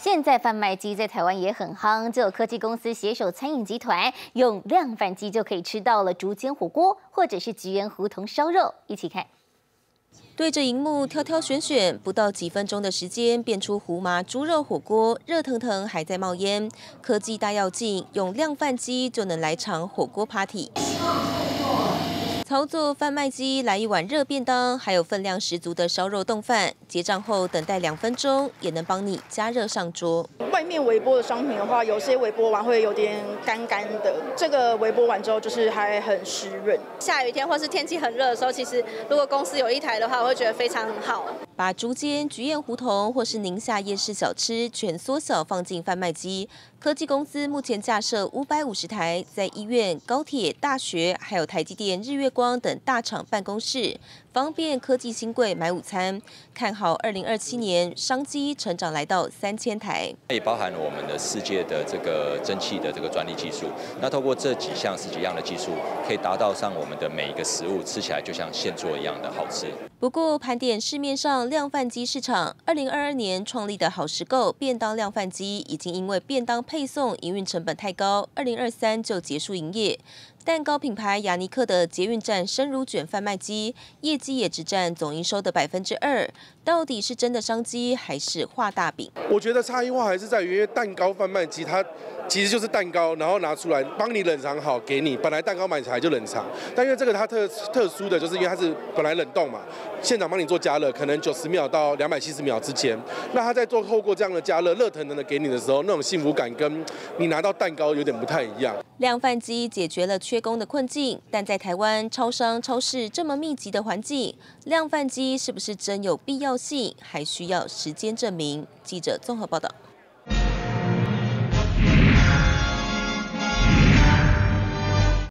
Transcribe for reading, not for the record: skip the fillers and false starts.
现在贩卖机在台湾也很夯，就有科技公司携手餐饮集团，用量贩机就可以吃到了竹签火锅或者是菊园胡同烧肉，一起看。 对着荧幕挑挑选选，不到几分钟的时间，变出胡麻猪肉火锅，热腾腾还在冒烟。科技大跃进，用量贩机就能来场火锅 party。操作贩卖机来一碗热便当，还有分量十足的烧肉冻饭。结账后等待2分钟，也能帮你加热上桌。 外面微波的商品的话，有些微波完会有点干干的，这个微波完之后就是还很湿润。 下雨天或是天气很热的时候，其实如果公司有一台的话，我会觉得非常好。 把竹间、菊宴胡同或是宁夏夜市小吃全缩小放进贩卖机。科技公司目前架设550台，在医院、高铁、大学，还有台积电、日月光等大厂办公室，方便科技新贵买午餐。看好2027年商机成长来到3000台， 也包含了我们的世界的这个蒸汽的这个专利技术。那透过这10几样的技术，可以达到上我们的每一个食物吃起来就像现做一样的好吃。 不过盘点市面上量贩机市场，2022年创立的好食购便当量贩机，已经因为便当配送营运成本太高，2023就结束营业。蛋糕品牌雅尼克的捷运站生乳卷贩卖机，业绩也只占总营收的2%。到底是真的商机，还是画大饼？ 我觉得差异化还是在于，因为蛋糕贩卖机它其实就是蛋糕，然后拿出来帮你冷藏好给你。本来蛋糕买起来就冷藏，但因为这个它特殊的就是因为它是本来冷冻嘛，现场帮你做加热，可能90秒到270秒之间。那它在透过这样的加热，热腾腾的给你的时候，那种幸福感跟你拿到蛋糕有点不太一样。 量贩机解决了缺工的困境，但在台湾超商、超市这么密集的环境，量贩机是不是真有必要性，还需要时间证明。记者综合报道。